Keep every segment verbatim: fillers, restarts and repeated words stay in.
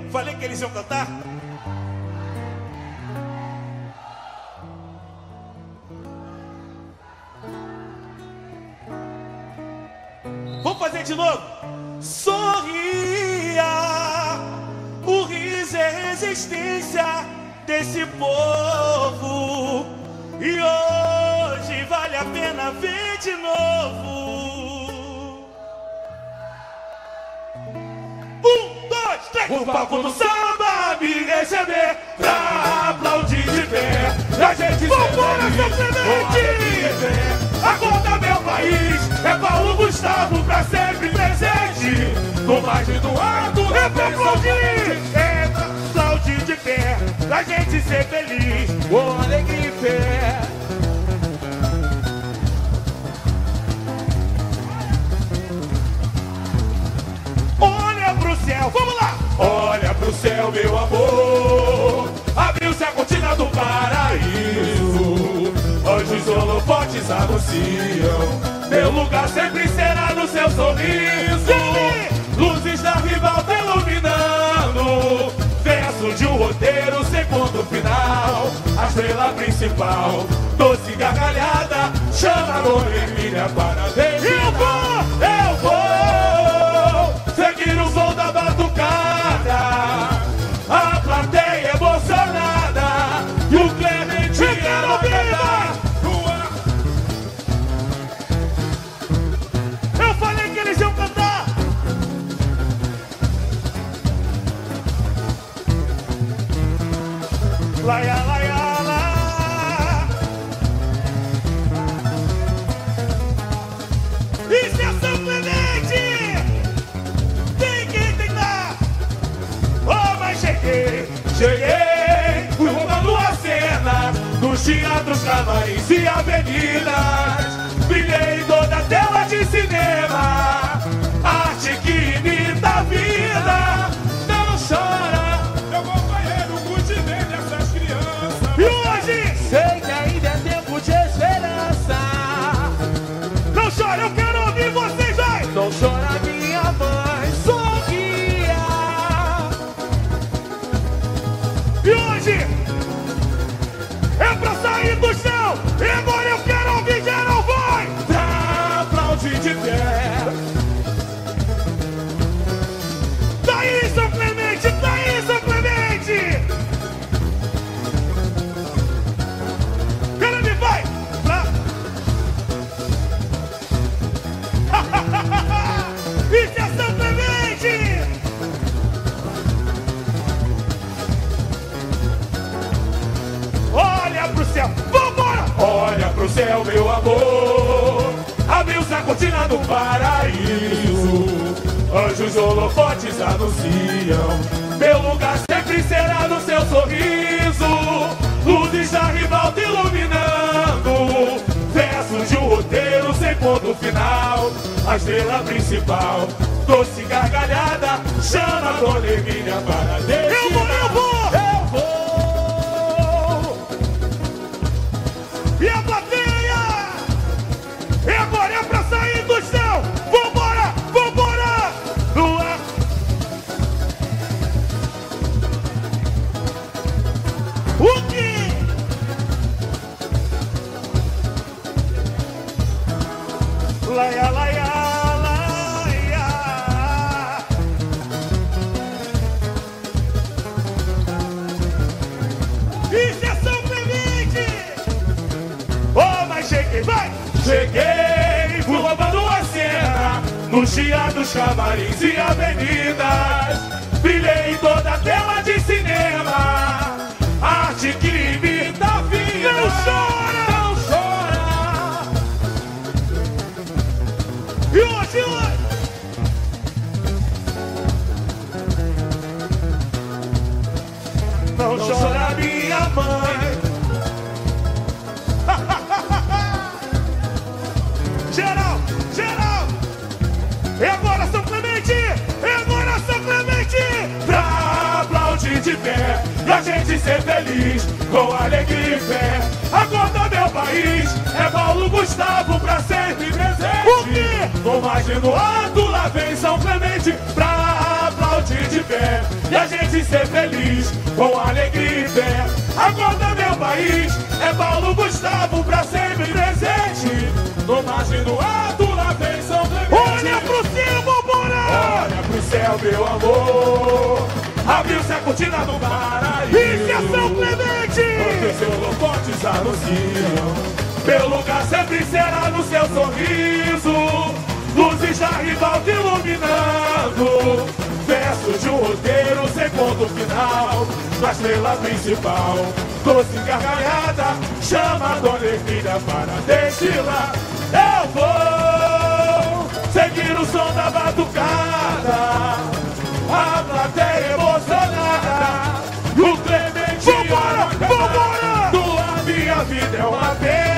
Falei que eles iam cantar? Vamos fazer de novo? Sorria, o riso é resistência desse povo. E hoje vale a pena ver de novo. Um, dois, três. O palco do samba me receber pra aplaudir de pé. E a gente vambora, São Clemente! Acorda meu país, é Paulo Gustavo pra sempre presente. No margem do ato, é pra aplaudir, é pra aplaudir de pé. Pra gente ser feliz, com alegria e fé. Olha pro céu, vamos lá! Olha pro céu, meu amor, abriu-se a cortina do paraíso. Anjos holofotes anunciam, meu lugar sempre será no seu sorriso. Luzes da ribalta iluminando, verso de um roteiro sem ponto final. A estrela principal, doce gargalhada, chama a Dona Emília para ver. Eu vou, eu vou seguir o som da batucada, a plateia emocionada e o Clemente ela cantar. Eu falei que eles iam cantar. Laia, laia, lá. Isso é São Clemente. Tem que tentar. Oh, mas cheguei, cheguei, fui roubando a cena nos teatros, camarins e avenidas. Brilhei em toda a tela de cinema, arte que imita a vida. Não chora, meu companheiro, cuide bem dessas crianças. E hoje, sei que ainda é tempo de esperança. Não chora, eu quero ouvir vocês, vai! Não chora, minha mãe, sorria. E hoje é pra sair do chão. E agora eu quero ouvir geral, vai! Pra aplaudir de pé. Tá aí, São Clemente, tá aí, São Clemente. Caramba, vai! Pra... Isso é São Clemente! Olha pro céu, vambora! Olha pro céu, meu amor, abriu-se a cortina do paraíso. Anjos holofotes anunciam, meu lugar sempre será no seu sorriso. Luzes da ribalta iluminando, versos de um roteiro sem ponto final. A estrela principal, doce gargalhada, chama a Dona Emília para destinar. Eu vou, eu vou! Eu vou! E a plateia? E agora é pra sair do chão! Vambora! Vambora! Lua! O quê? Laia, laia, laia. Isso é São Clemente! Oh, mas cheguei, vai! Cheguei, fui roubando a cena nos teatros, camarins e avenidas. Brilhei em toda a tela de cinema, arte que imita a vida. Não chora, não chora. E hoje, hoje não, não chora, minha mãe. Geral, geral. E agora, São Clemente? E agora, São Clemente? Pra aplaudir de pé e a gente ser feliz, com alegria e fé. Acorda meu país, é Paulo Gustavo pra sempre presente. O quê? Com margem no alto, lá vem São Clemente pra aplaudir de pé e a gente gente ser feliz, com alegria e fé. Acorda meu país, é Paulo Gustavo pra sempre presente. No margem do alto, lá vem São Clemente. Olha pro céu, vambora! Olha pro céu, meu amor, abriu-se a cortina do paraíso. Isso é São Clemente! Porque seus holofotes anunciam, meu lugar sempre será no seu sorriso. Luzes da ribalta iluminando, versos de um roteiro sem ponto final. Na estrela principal, doce gargalhada, chama a Dona Ermínia para destilar. Eu vou seguir o som da batucada, a plateia emocionada, o Clemente. Vambora, vambora! Tua minha vida é uma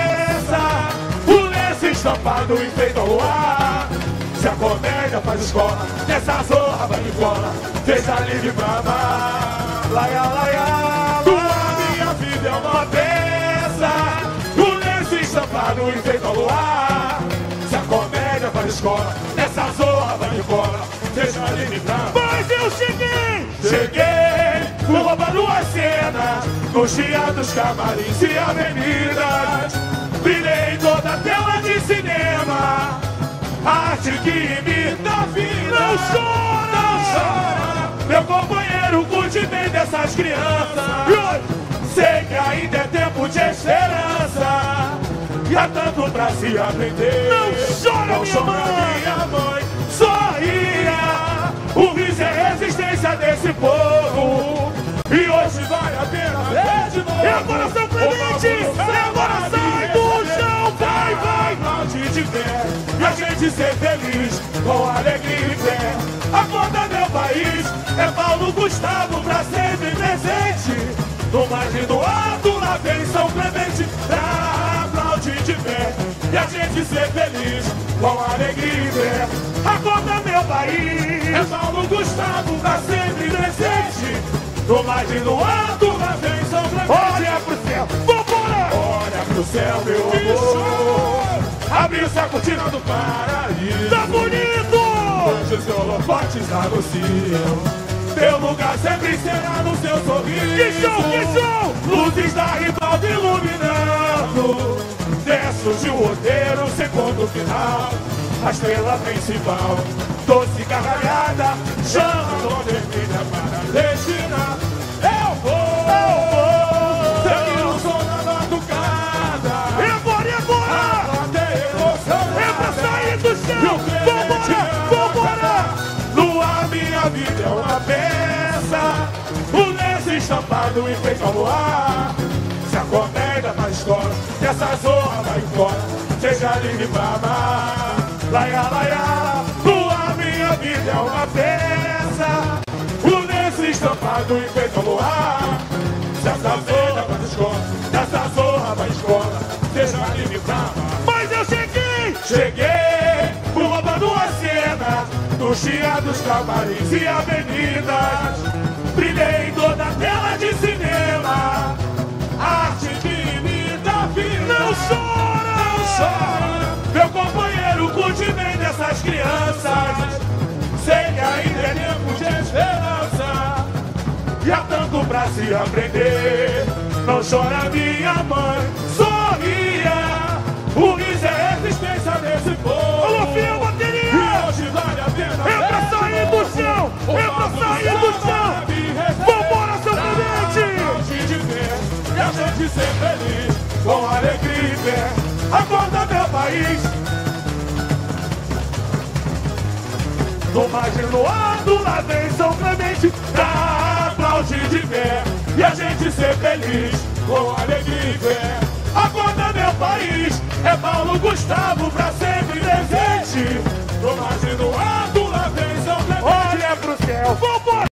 peça, o lenço estampado enfeita o luar. Se a comédia faz escola, nessa zorra vai de cola, seja livre pra amar. Laia, laia, tua minha vida é uma peça, o lenço estampado enfeita o luar. Se a comédia faz escola, nessa zorra vai de cola, seja livre pra amar. Mas eu cheguei! Cheguei, fui roubando a cena, nos teatros, camarins e avenidas. Brilhei em toda a tela de cinema, arte que imita a vida. Não chora! Não chora! Meu companheiro, curte bem dessas crianças. Sei que ainda é tempo de esperança, e há tanto pra se aprender. Não chora, Não minha chora, mãe! minha mãe, sorria. O riso é a resistência desse povo, e hoje vale a pena ver de novo. É agora, São Clemente! É agora, sai do chão! Vai, vai! Aplaudir de pé e a gente ser feliz, com alegria e fé. Acorda meu país, é Paulo Gustavo pra sempre presente. No margem do alto, lá vem São Clemente, pra aplaudir de pé e a gente ser feliz, com alegria e fé. Acorda meu país, é Paulo Gustavo pra sempre presente. No margem do alto, lá vem São Clemente. Olha pro céu! Vambora! Olha pro céu, meu amor, abriu-se a cortina do paraíso. Tá bonito! Onde os holofotes anunciam, teu lugar sempre será no seu sorriso. Que show, que show! Luzes da ribalta iluminando, versos de um roteiro sem ponto final. A estrela principal, doce gargalhada, chama a Dona Ermínia para destinar. Eu vou, eu vou seguir o som da batucada. É agora, é agora! É pra sair do chão! Vambora, vambora! Lua, minha vida é uma peça, o lenço estampado enfeita o luar. Se a comédia faz escola, essa zorra vai embora, seja livre pra amar. Laia, laia, lua, minha vida é uma peça, o lenço estampado enfeita o luar. Se essa zorra faz escola, essa zorra vai escola, seja livre pra amar. Mas eu cheguei! Cheguei, fui roubando a cena, nos teatros, camarins e avenidas. Brilhei em toda a tela de cinema, arte que imita a vida. Não chora! Não chora! Meu companheiro, curte bem dessas crianças. Sei que ainda é tempo de esperança, e há tanto pra se aprender. Não chora, minha mãe, sorria. O riso é a resistência desse povo. Alô, filho, bateria! E hoje vale a pena. É pra sair do chão! É pra sair do chão! Vambora, São Clemente! E a gente ser feliz, com alegria e fé. Acorda meu país, no margem do alto, lá vem São Clemente, pra aplaudir de pé e a gente ser feliz, com alegria e fé. Acorda meu país, é Paulo Gustavo pra